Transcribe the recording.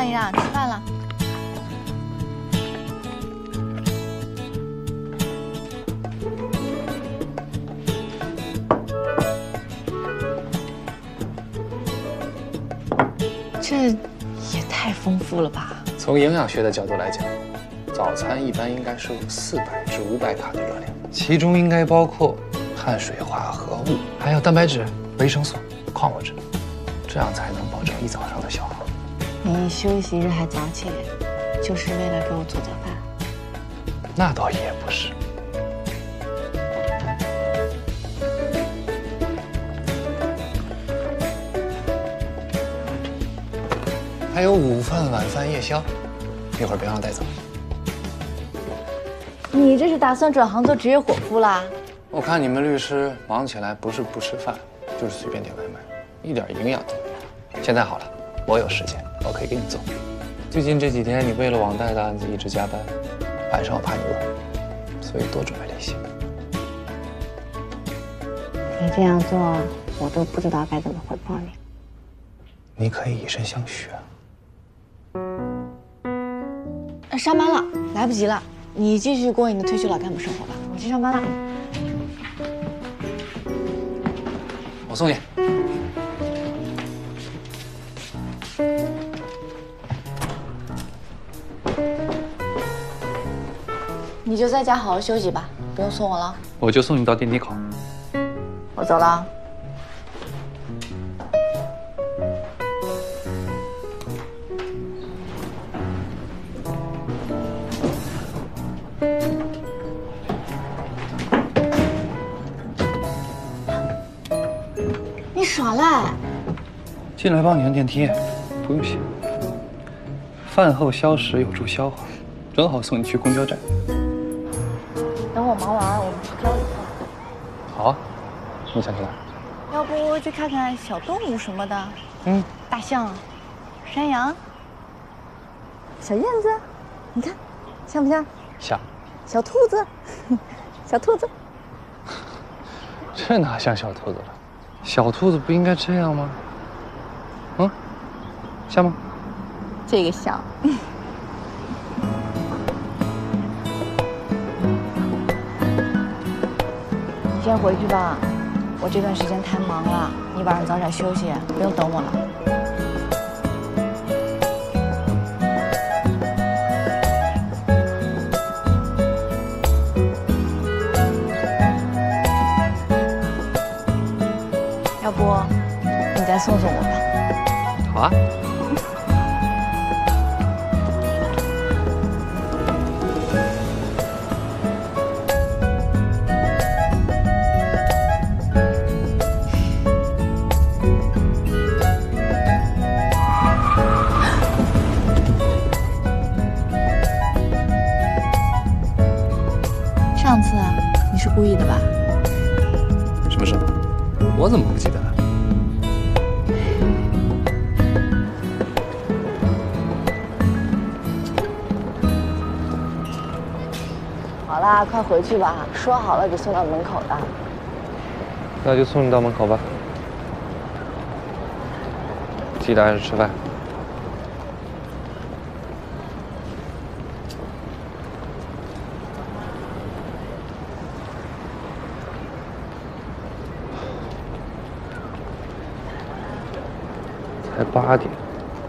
让一让，吃饭了。这也太丰富了吧！ 从营养学的角度来讲，早餐一般应该摄入400至500卡的热量，其中应该包括碳水化合物，还有蛋白质、维生素、矿物质，这样才能保证一早上的消耗。 你休息日还早起，就是为了给我做早饭？ 那倒也不是。还有午饭、晚饭、夜宵，一会儿别忘了带走。 你这是打算转行做职业伙夫啦？ 我看你们律师忙起来不是不吃饭，就是随便点外卖，一点营养都没有。现在好了，我有时间，我可以给你做。最近这几天你为了网贷的案子一直加班，晚上我怕你饿，所以多准备了一些。 你这样做，我都不知道该怎么回报你。 你可以以身相许啊。 上班了，来不及了，你继续过你的退休老干部生活吧，我去上班了。 我送你。 你就在家好好休息吧，不用送我了。 我就送你到电梯口。 我走了。你耍赖！ 进来帮你按电梯，不用谢。饭后消食有助消化，正好送你去公交站。 等我忙完，我们去挑礼物。 好啊，你想去哪？ 要不去看看小动物什么的？大象、山羊、小燕子，你看像不像？ 像。 小兔子，小兔子。 这哪像小兔子了？小兔子不应该这样吗？像吗？ 这个像。你先回去吧，我这段时间太忙了，你晚上早点休息，不用等我了。要不你再送送我吧？ 好啊。 上次你是故意的吧？ 什么事？我怎么不记得了？ 好啦，快回去吧，说好了给送到门口的。 那就送你到门口吧。记得按时吃饭。才8点。